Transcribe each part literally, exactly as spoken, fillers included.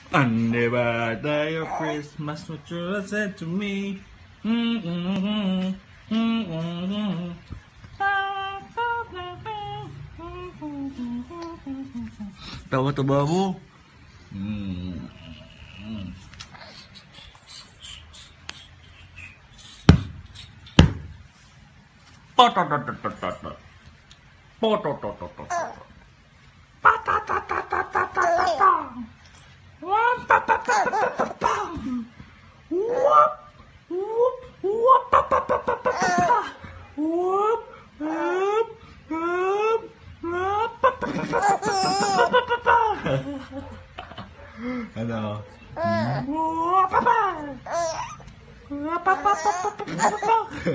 On the birthday of Christmas, what you said to me. Mm-mm-mm, mm-mm-mm. Tawa-tawa mo. Mm. Mm. Potototototot. Pototototot. Patatatatatatatata. Wap, patatatatata. Wap, whoop, wap, patatatatata. Wap, wap, wap, wap, patatatatata. Ano? Wap, papa. Wap, papa, papa.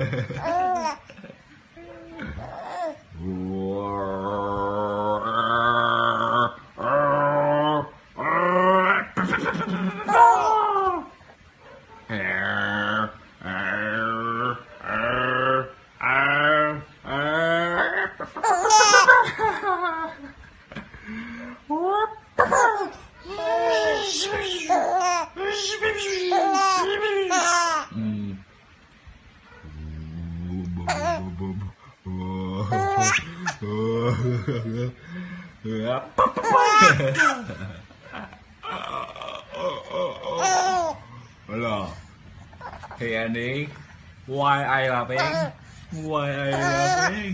Hello. Hey Andy, why are you laughing? Why are you laughing?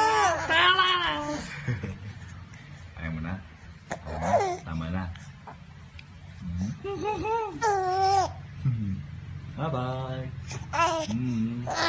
Ayaw mo na? Tama na. Bye bye.